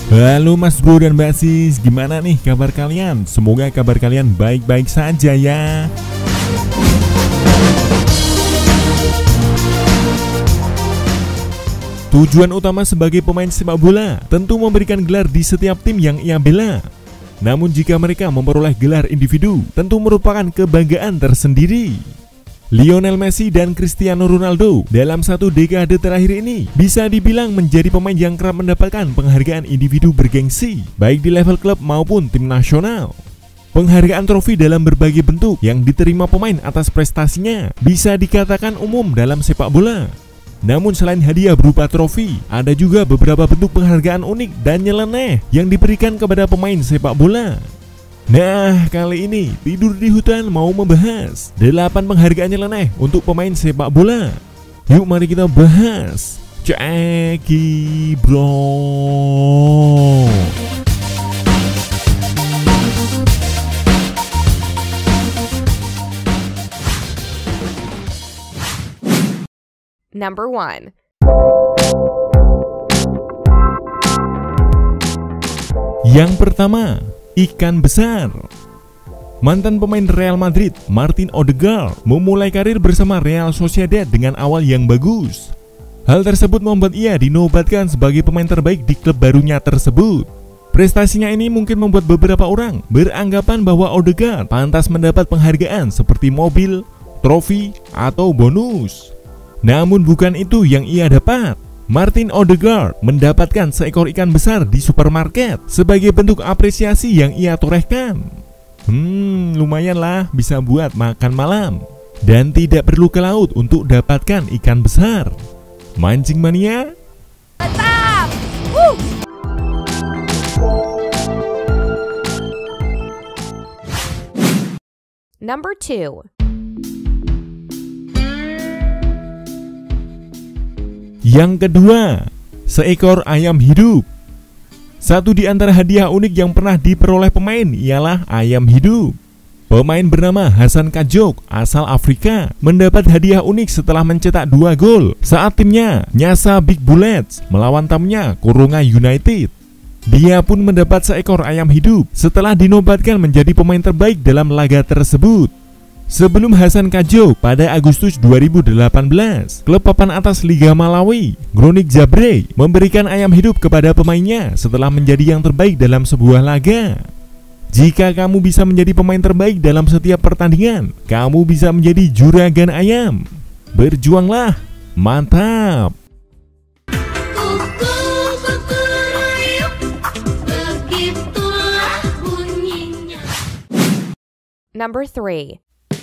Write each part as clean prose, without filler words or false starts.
Halo Mas Bro dan Mbak Sis, gimana nih kabar kalian? Semoga kabar kalian baik-baik saja ya. Tujuan utama sebagai pemain sepak bola tentu memberikan gelar di setiap tim yang ia bela. Namun jika mereka memperoleh gelar individu, tentu merupakan kebanggaan tersendiri. Lionel Messi dan Cristiano Ronaldo dalam satu dekade terakhir ini bisa dibilang menjadi pemain yang kerap mendapatkan penghargaan individu bergengsi, baik di level klub maupun tim nasional. Penghargaan trofi dalam berbagai bentuk yang diterima pemain atas prestasinya bisa dikatakan umum dalam sepak bola. Namun selain hadiah berupa trofi, ada juga beberapa bentuk penghargaan unik dan nyeleneh yang diberikan kepada pemain sepak bola. Nah, kali ini Tidur di Hutan mau membahas 8 penghargaan nyeleneh untuk pemain sepak bola. Yuk mari kita bahas. Ceki bro. Number 1. Yang pertama, ikan besar. Mantan pemain Real Madrid, Martin Odegaard, memulai karir bersama Real Sociedad dengan awal yang bagus. Hal tersebut membuat ia dinobatkan sebagai pemain terbaik di klub barunya tersebut. Prestasinya ini mungkin membuat beberapa orang beranggapan bahwa Odegaard pantas mendapat penghargaan seperti mobil, trofi, atau bonus. Namun bukan itu yang ia dapat. Martin Odegaard mendapatkan seekor ikan besar di supermarket sebagai bentuk apresiasi yang ia torehkan. Lumayan lah, bisa buat makan malam. Dan tidak perlu ke laut untuk dapatkan ikan besar. Mancing mania? Mantap! Number 2. Yang kedua, seekor ayam hidup. Satu di antara hadiah unik yang pernah diperoleh pemain ialah ayam hidup. Pemain bernama Hasan Kajok asal Afrika mendapat hadiah unik setelah mencetak 2 gol saat timnya Nyasa Big Bullets melawan tamunya Kurunga United. Dia pun mendapat seekor ayam hidup setelah dinobatkan menjadi pemain terbaik dalam laga tersebut. Sebelum Hasan Kajok pada Agustus 2018, klub papan atas Liga Malawi, Gronik Zabre, memberikan ayam hidup kepada pemainnya setelah menjadi yang terbaik dalam sebuah laga. Jika kamu bisa menjadi pemain terbaik dalam setiap pertandingan, kamu bisa menjadi juragan ayam. Berjuanglah, mantap! Number 3.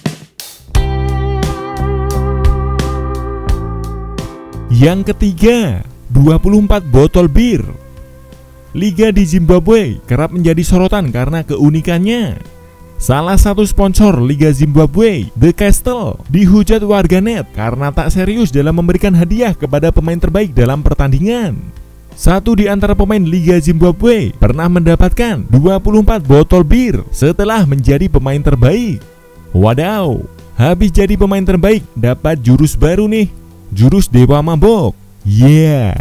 Yang ketiga, 24 botol bir. Liga di Zimbabwe kerap menjadi sorotan karena keunikannya. Salah satu sponsor Liga Zimbabwe, The Castle, dihujat warganet karena tak serius dalam memberikan hadiah kepada pemain terbaik dalam pertandingan. Satu di antara pemain Liga Zimbabwe pernah mendapatkan 24 botol bir setelah menjadi pemain terbaik. Wadaw, habis jadi pemain terbaik dapat jurus baru nih, jurus Dewa Mabok. Yeah.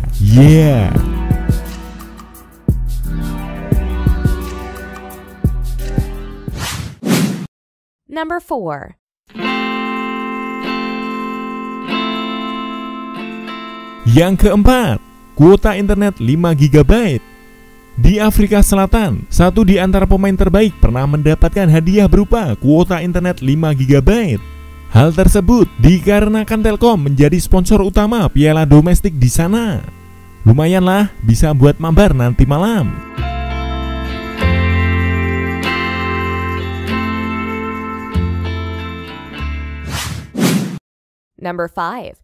Number 4. Yang keempat, kuota internet 5 GB. Di Afrika Selatan, satu di antara pemain terbaik pernah mendapatkan hadiah berupa kuota internet 5 GB. Hal tersebut dikarenakan Telkom menjadi sponsor utama piala domestik di sana. Lumayanlah, bisa buat mabar nanti malam. Number 5.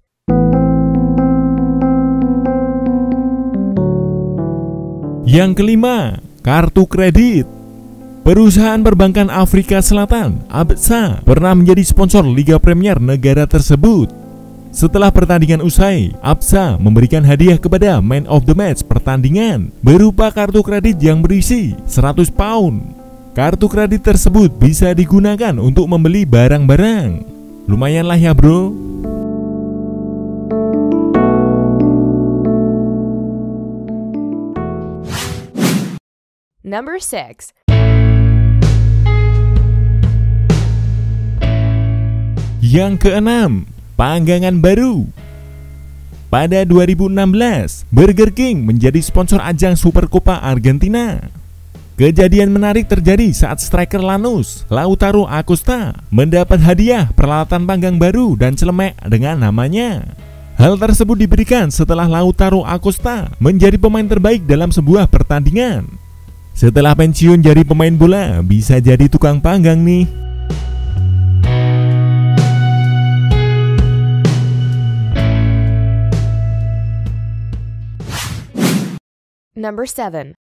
Yang kelima, kartu kredit. Perusahaan perbankan Afrika Selatan, Absa, pernah menjadi sponsor Liga Premier negara tersebut. Setelah pertandingan usai, Absa memberikan hadiah kepada man of the match pertandingan berupa kartu kredit yang berisi 100 pound. Kartu kredit tersebut bisa digunakan untuk membeli barang-barang. Lumayanlah ya bro. Number 6. Yang keenam, panggangan baru. Pada 2016, Burger King menjadi sponsor ajang Supercopa Argentina. Kejadian menarik terjadi saat striker Lanús, Lautaro Acosta, mendapat hadiah peralatan panggang baru dan celemek dengan namanya. Hal tersebut diberikan setelah Lautaro Acosta menjadi pemain terbaik dalam sebuah pertandingan. Setelah pensiun jadi pemain bola, bisa jadi tukang panggang nih. Number 7.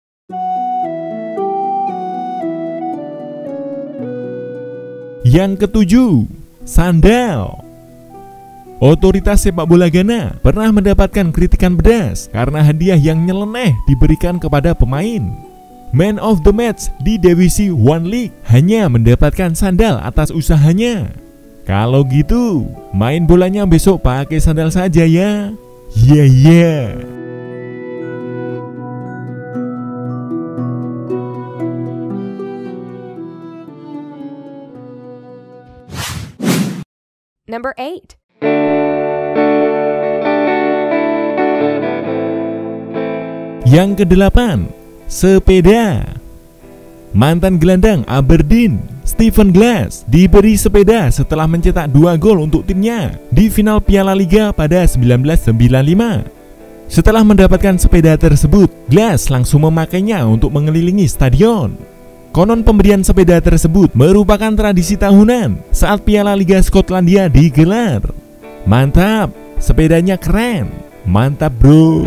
Yang ketujuh, sandal. Otoritas sepak bola Ghana pernah mendapatkan kritikan pedas karena hadiah yang nyeleneh diberikan kepada pemain. Man of the match di Divisi One League hanya mendapatkan sandal atas usahanya. Kalau gitu, main bolanya besok pakai sandal saja ya. Yeah. Number 8. Yang kedelapan, sepeda. Mantan gelandang Aberdeen, Stephen Glass, diberi sepeda setelah mencetak 2 gol untuk timnya di final Piala Liga pada 1995. Setelah mendapatkan sepeda tersebut, Glass langsung memakainya untuk mengelilingi stadion. Konon pemberian sepeda tersebut merupakan tradisi tahunan saat Piala Liga Skotlandia digelar. Mantap, sepedanya keren. Mantap bro.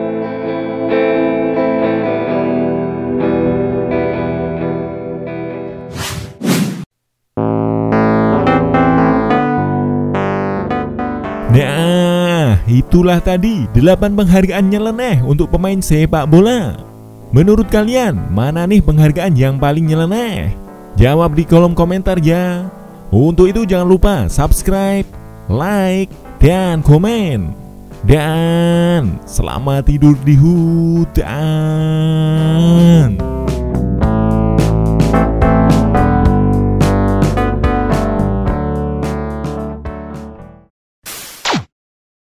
Nah, itulah tadi 8 penghargaan nyeleneh untuk pemain sepak bola. Menurut kalian, mana nih penghargaan yang paling nyeleneh? Jawab di kolom komentar ya. Untuk itu jangan lupa subscribe, like, dan komen. Dan selamat tidur di hutan.